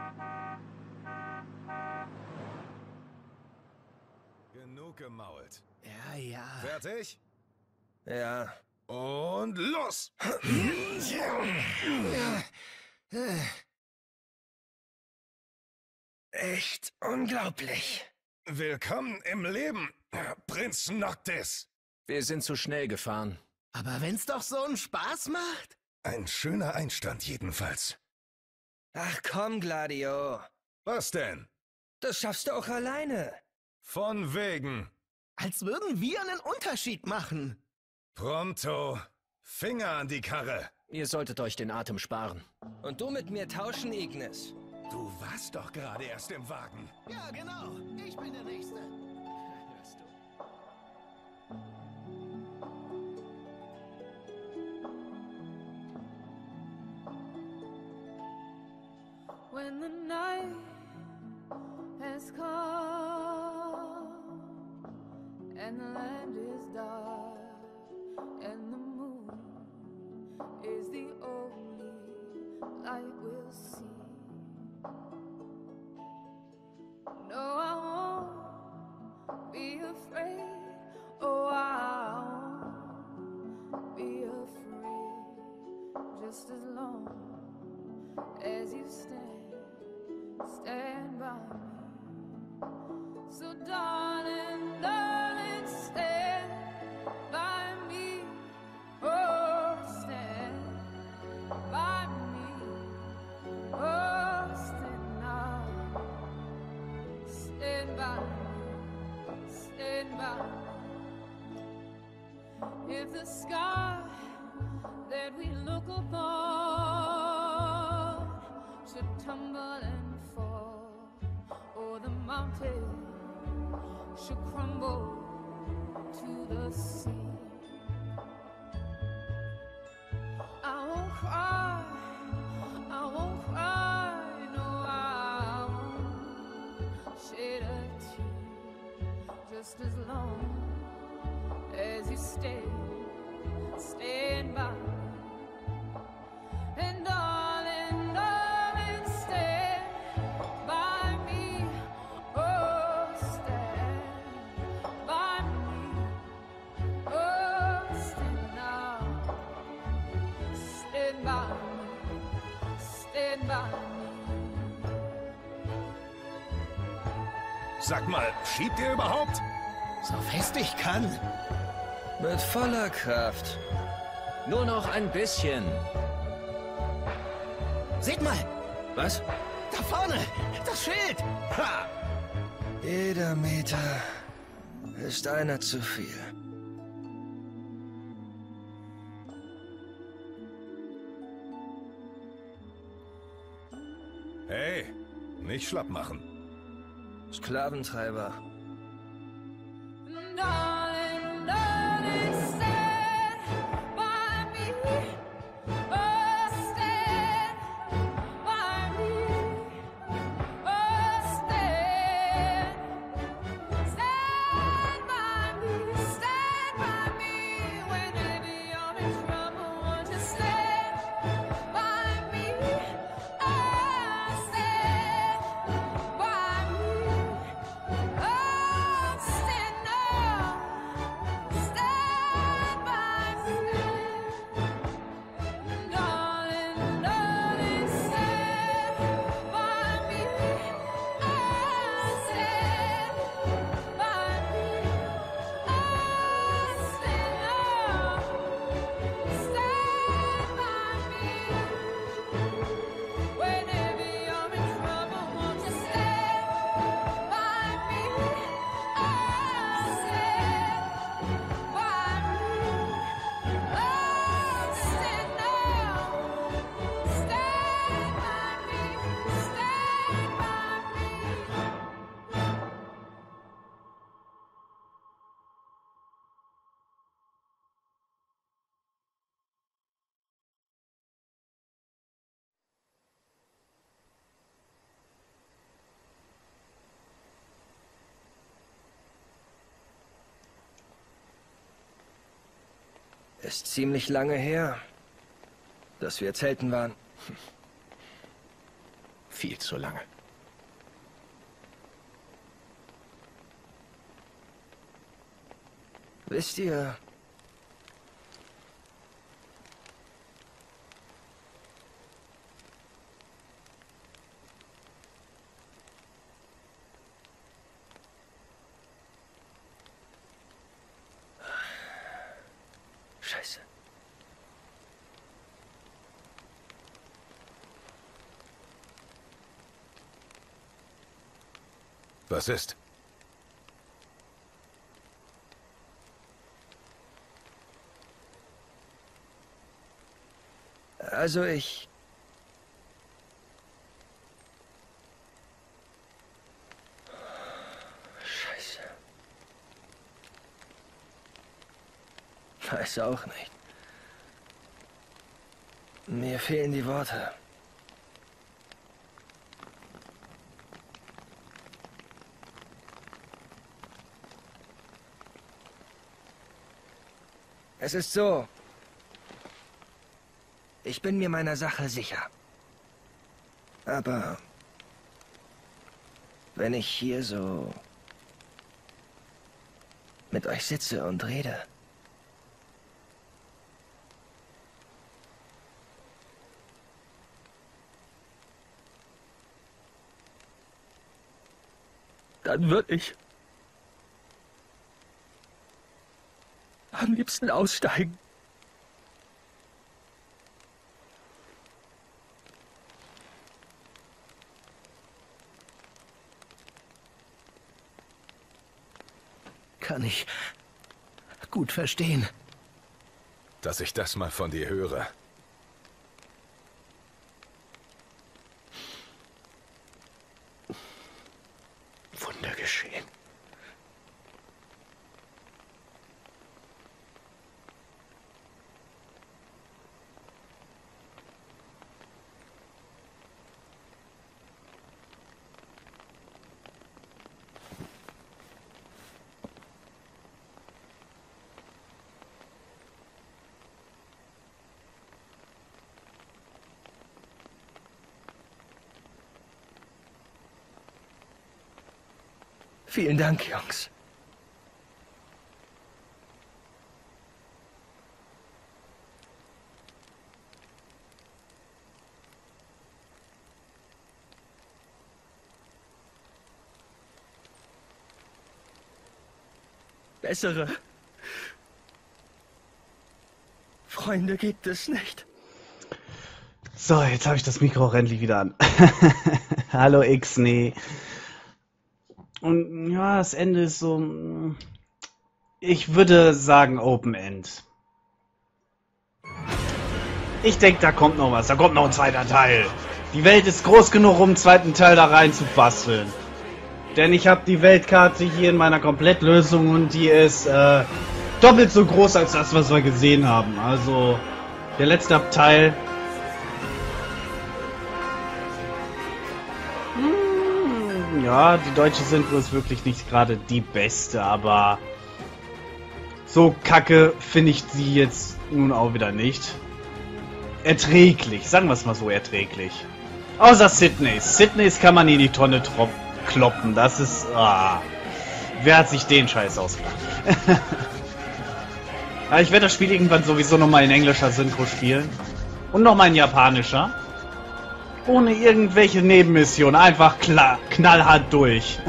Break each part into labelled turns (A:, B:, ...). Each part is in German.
A: Genug gemault.
B: Ja, ja.
A: Fertig?
C: Ja.
A: Und los!
C: Echt unglaublich.
A: Willkommen im Leben, Prinz Noctis.
B: Wir sind zu schnell gefahren.
D: Aber wenn's doch so einen Spaß macht?
A: Ein schöner Einstand jedenfalls.
C: Ach komm, Gladio.
A: Was denn?
C: Das schaffst du auch alleine.
A: Von wegen.
D: Als würden wir einen Unterschied machen.
A: Pronto. Finger an die Karre.
B: Ihr solltet euch den Atem sparen.
C: Und du mit mir tauschen, Ignis.
A: Du warst doch gerade erst im Wagen.
D: Ja, genau. Ich bin der Nächste.
E: When the night has come and the land is dark and the moon is the only light we'll see. No, I won't be afraid. Oh, I won't be afraid. Just as long as you stand by me. So darling, darling, stand by me. Oh, stand by me. Oh, stand now. Stand by me. Stand by me. If the sky that we look upon should tumble and fall, or the mountain should crumble to the sea, I won't cry, I won't cry, no, I won't shed a tear, just as long as you stand by me. And darling, darling, stand by me. Oh, stand by me. Oh, stand now. Stand by me. Stand by me.
A: Sag mal, schiebt ihr überhaupt?
D: So fest ich kann.
C: Mit voller Kraft.
B: Nur noch ein bisschen.
D: Seht mal,
B: Was?
D: da vorne, das Schild.
A: Ha!
C: Jeder Meter ist einer zu viel.
A: Hey, nicht schlapp machen.
C: Sklaventreiber.
E: Darling, darling, stand by me. Oh, stand by me. Oh, stand by me. Stand by me. Whenever you're in trouble, won't you stand by me? Oh, stand by me. Oh, stand now. Stand by me. Darling, darling, stand by me. Oh, stand by me. Oh, stand now. Stand by me. Whenever you're in trouble, won't you stand by me? Oh, stand by me. Oh, stand now. Stand by me. Stand by me.
C: Ist ziemlich lange her, dass wir zelten waren.
B: Viel zu lange.
C: Wisst ihr, Scheiße.
A: Was ist?
C: Also ich... Scheiße. Weiß auch nicht. Mir fehlen die Worte. Es ist so. Ich bin mir meiner Sache sicher. Aber wenn ich hier so mit euch sitze und rede, dann würde ich am liebsten aussteigen.
D: Kann ich gut verstehen.
A: Dass ich das mal von dir höre.
B: Wunder geschehen.
C: Vielen Dank, Jungs. Bessere Freunde gibt es nicht.
F: So, jetzt habe ich das Mikro auch endlich wieder an. Hallo Ixney. Und ja, das Ende ist so... Ich würde sagen Open End. Ich denke, da kommt noch was. Da kommt noch ein zweiter Teil. Die Welt ist groß genug, um einen zweiten Teil da rein zu basteln. Denn ich habe die Weltkarte hier in meiner Komplettlösung und die ist doppelt so groß als das, was wir gesehen haben. Also der letzte Teil... Ja, die deutsche Synchro ist wirklich nicht gerade die beste, aber so kacke finde ich sie jetzt nun auch wieder nicht. Erträglich, sagen wir es mal so, erträglich. Außer Sydneys. Sydneys kann man in die Tonne kloppen, das ist... wer hat sich den Scheiß ausgedacht? Aber ich werde das Spiel irgendwann sowieso nochmal in englischer Synchro spielen. Und nochmal in japanischer. Ohne irgendwelche Nebenmissionen. Einfach knallhart durch.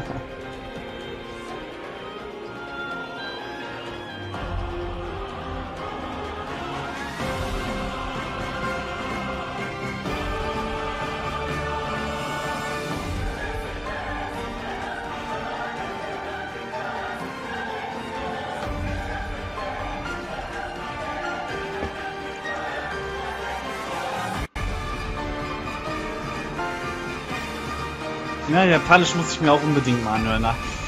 F: Ja, Japanisch muss ich mir auch unbedingt mal anhören.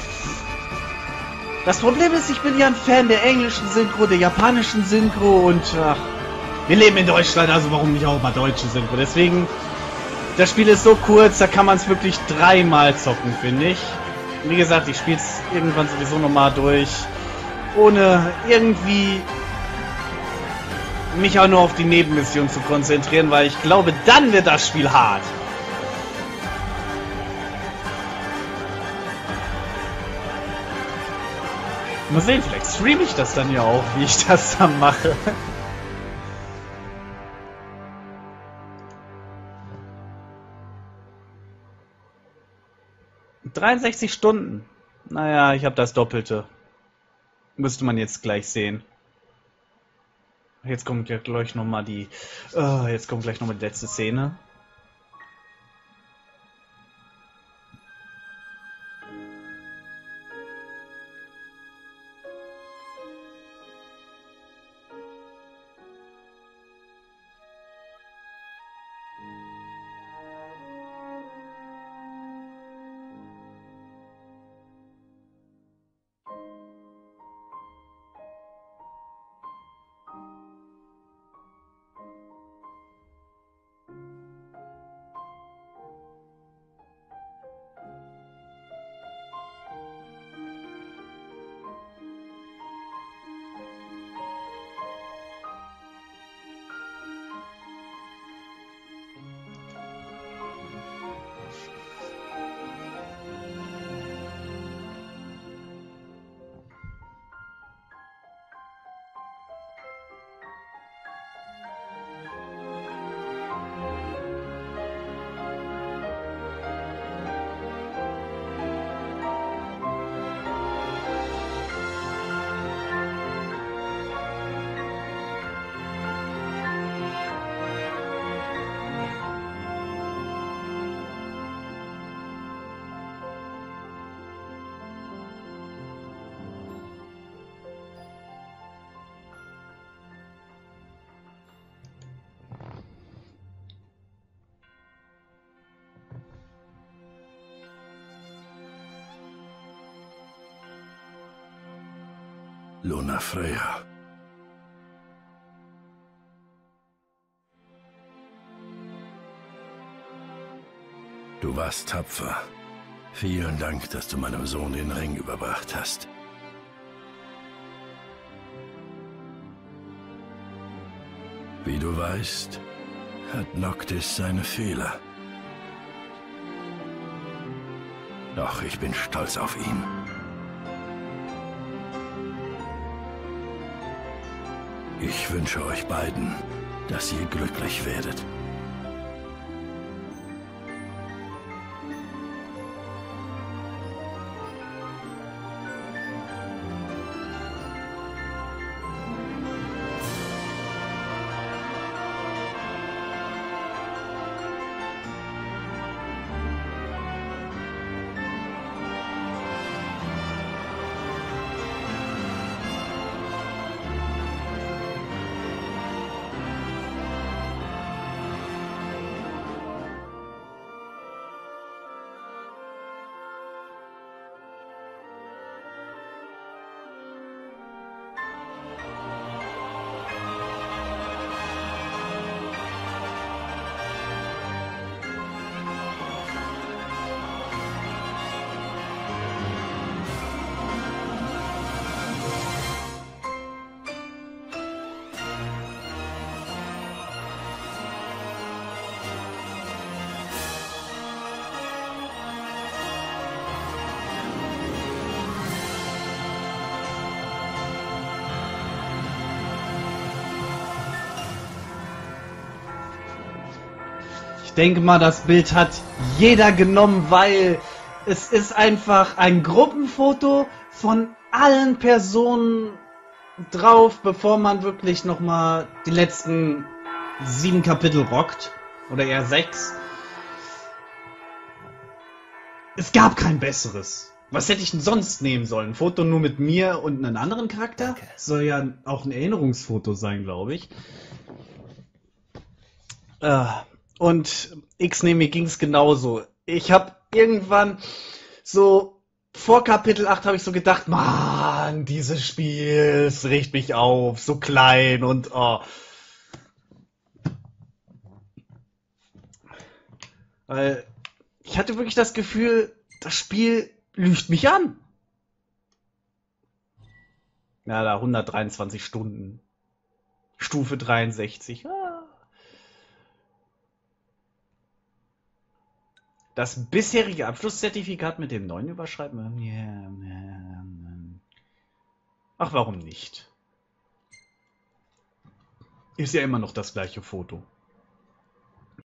F: Das Problem ist, ich bin ja ein Fan der englischen Synchro, der japanischen Synchro und wir leben in Deutschland, also warum nicht auch mal deutsche Synchro. Deswegen, das Spiel ist so kurz, da kann man es wirklich dreimal zocken, finde ich. Wie gesagt, ich spiele es irgendwann sowieso nochmal durch, ohne irgendwie mich auch nur auf die Nebenmission zu konzentrieren, weil ich glaube, dann wird das Spiel hart. Mal sehen, vielleicht streame ich das dann ja auch, wie ich das dann mache. ...63 Stunden. Naja, ich habe das Doppelte. Müsste man jetzt gleich sehen. Jetzt kommt ja gleich nochmal die... jetzt kommt gleich nochmal die letzte Szene.
A: Lunafreya. Du warst tapfer. Vielen Dank, dass du meinem Sohn den Ring überbracht hast. Wie du weißt, hat Noctis seine Fehler. Doch ich bin stolz auf ihn. Ich wünsche euch beiden, dass ihr glücklich werdet.
F: Ich denke mal, das Bild hat jeder genommen, weil es ist einfach ein Gruppenfoto von allen Personen drauf, bevor man wirklich nochmal die letzten 7 Kapitel rockt. Oder eher 6. Es gab kein besseres. Was hätte ich denn sonst nehmen sollen? Ein Foto nur mit mir und einem anderen Charakter?
B: Danke.
F: Soll ja auch ein Erinnerungsfoto sein, glaube ich. Und mir ging's genauso. Ich habe irgendwann so vor Kapitel 8 habe ich so gedacht, Mann, dieses Spiel, es regt mich auf, so klein und Weil ich hatte wirklich das Gefühl, das Spiel lügt mich an. Ja, da 123 Stunden. Stufe 63. Das bisherige Abschlusszertifikat mit dem neuen Überschreiben. Ach, warum nicht? Ist ja immer noch das gleiche Foto.